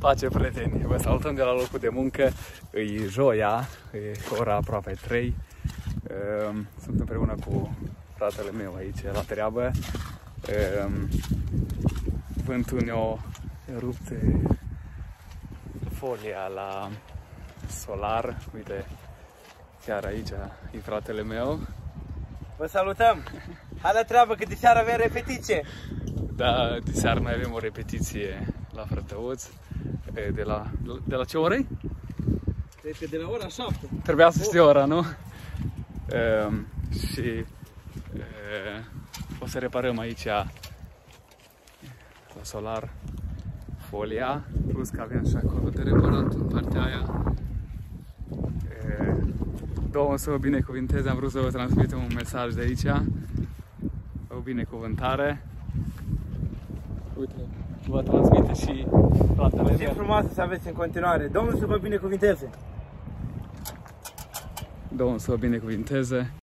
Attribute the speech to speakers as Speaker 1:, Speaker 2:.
Speaker 1: Pace, prieteni! Vă salutăm de la locul de muncă. E joia, e ora aproape 3. Sunt împreună cu fratele meu aici la treabă. Vântul ne-a rupt folia la solar. Uite, chiar aici e fratele meu.
Speaker 2: Vă salutăm! Hai la treabă că de seară avem repetiție!
Speaker 1: Da, de seară mai avem o repetiție la Frătăuț. De la ce oră?
Speaker 2: Cred că de la ora 7.
Speaker 1: Trebuia să știi ora, nu? Și o să reparăm aici la solar folia, plus că avem și acolo de reparat în partea aia. Domnul să vă binecuvinteze, am vrut să vă transmitem un mesaj de aici, o binecuvântare. Uite, vă transmite și fratele
Speaker 2: Zi frumoasă să aveți în continuare. Domnul să vă binecuvinteze!
Speaker 1: Domnul să vă binecuvinteze!